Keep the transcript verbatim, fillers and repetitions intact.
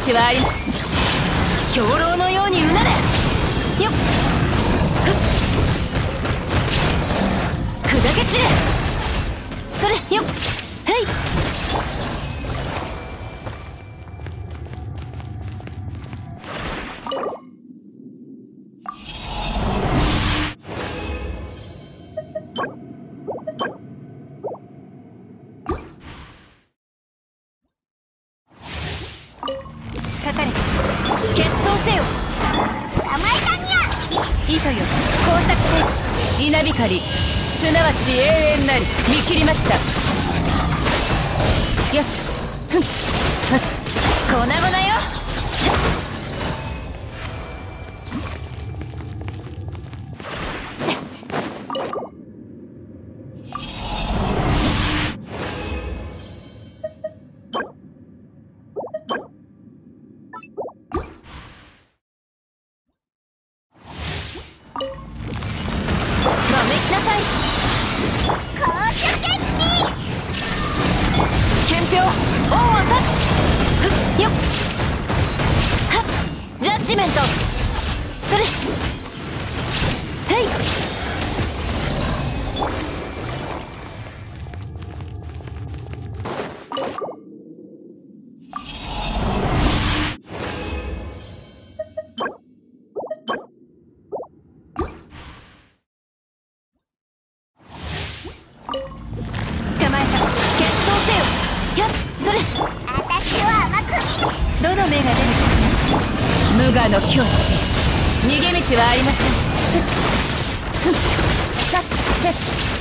道はあり兵糧のようにうなれよっ砕け散れそれよっはいかかれ決闘せよ捕まえたにゃ糸よ工作せ稲光すなわち永遠なり見切りましたやっふんはっ粉々よまめきなさい公主決起憲兵恩を断つふっよっはっジャッジメントそれはい捕まえた決闘せよやっそれ私は甘く見どの目が出るかしら無我の境地逃げ道はありませんふっふっさっせっ